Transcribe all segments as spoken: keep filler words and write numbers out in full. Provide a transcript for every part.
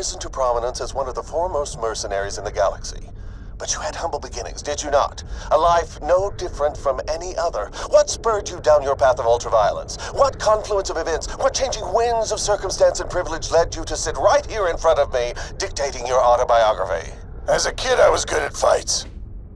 risen to prominence as one of the foremost mercenaries in the galaxy. But you had humble beginnings, did you not? A life no different from any other. What spurred you down your path of ultraviolence? What confluence of events, what changing winds of circumstance and privilege led you to sit right here in front of me, dictating your autobiography? As a kid, I was good at fights.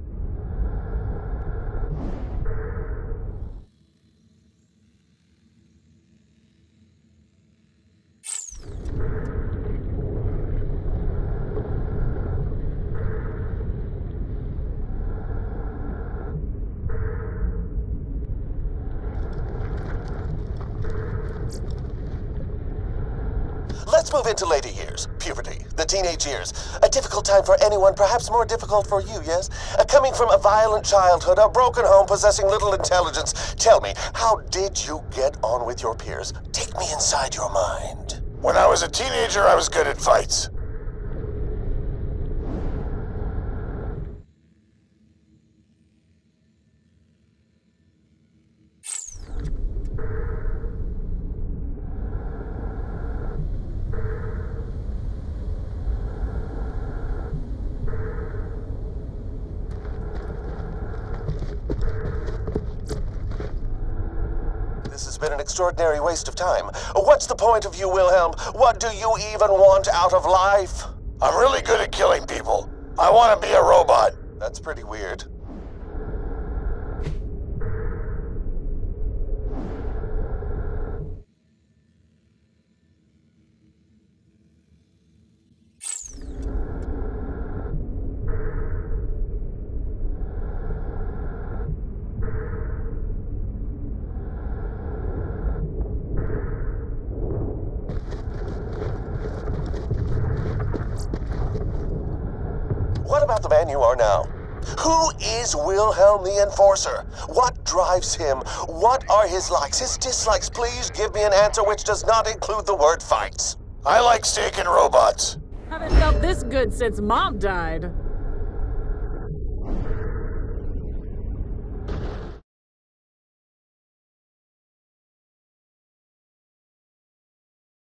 Let's move into later years. Puberty, the teenage years. A difficult time for anyone, perhaps more difficult for you, yes? Uh, coming from a violent childhood, a broken home, possessing little intelligence. Tell me, how did you get on with your peers? Take me inside your mind. When I was a teenager, I was good at fights. This has been an extraordinary waste of time. What's the point of you, Wilhelm? What do you even want out of life? I'm really good at killing people. I want to be a robot. That's pretty weird. What about the man you are now? Who is Wilhelm the Enforcer? What drives him? What are his likes, his dislikes? Please give me an answer which does not include the word fights. I like steak and robots. Haven't felt this good since Mom died.